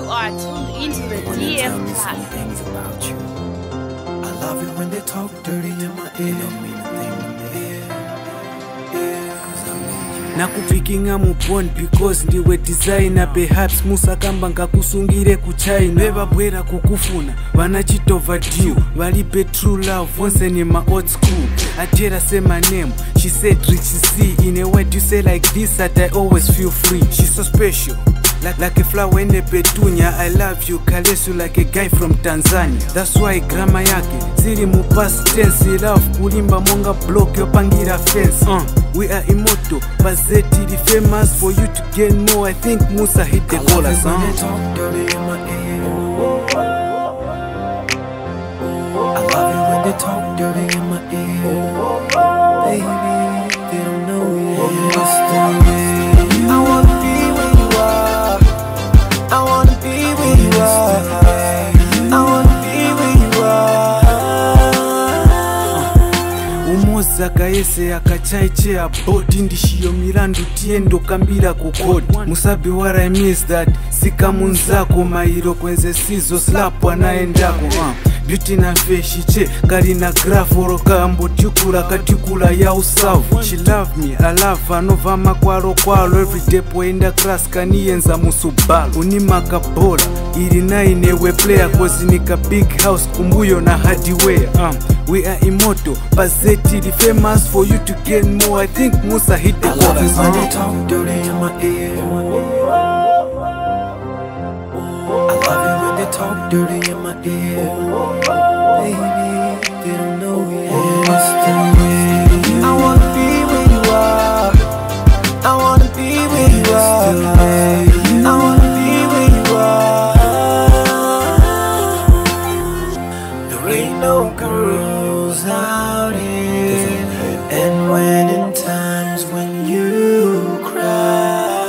are tuned into the DM Plus. Things about you. I love it when they talk dirty in my ear. Don't mean a thing to me. Nakupikinga mupon because ndiwe designer. Perhaps musakamba ngakusungire kuchina. Vevabwera kukufuna vanachitova due. Valipe true love once in my old school. Ajera say my name, she said Richie C. In a word you say like this that I always feel free. She's so special, like a flower in a petunia. I love you, Kalesu like a guy from Tanzania. That's why grandma yake siri mu past tense. Love kulimba monga block yopangira fence. We are immortal, Pazeti the famous. For you to gain more, I think Musa hit the goal. I love it when they talk dirty in my ear. I love it when they talk dirty in my ear. Baby, they don't know it. What's the way? I wanna be where you are. I wanna be where you are. I wanna be where you are. Umoza kaese akachaiche abodi ndishiyo mirandu tiendo kambira kukodi. Musaby what I miss that sika munzako mairo kwenze sizo slap wanaendako. Beauty na feshiche karina graforo kambo tikula katikula ya usavu. She love me, I love her, nova makwaro kwalo. Every day poenda class kaniyenza musubalo. Unimaka bola, irina inewe player. Cause nika big house kumbuyo na hardware. We are immortal, Pazeti the famous. For you to gain more, I think Musa hit the goal. I love it when they talk dirty in my ear. I love it when they talk dirty in my ear. Baby, they don't know it. What's the way? I wanna be where you are. I wanna be where you are. I wanna be where you are. There ain't no girls out here. And when in times when you cry,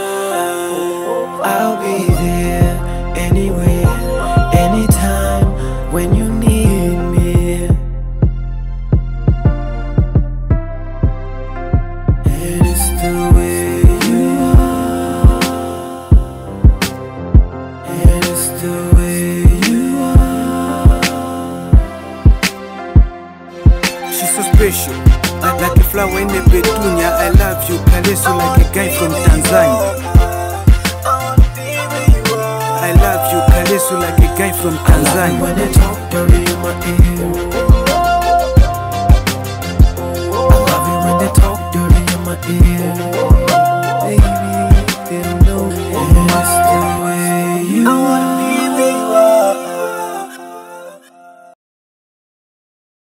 I'll be there anywhere, anytime when you need me. And it's the way you are. And it's the way you are. She's so special, like a flower in a petunia. I love you, Kalesu like a guy from Tanzania. I love you, Kalesu like a guy from Tanzania. When they talk dirty in my ear. I love you when they talk dirty in my ear.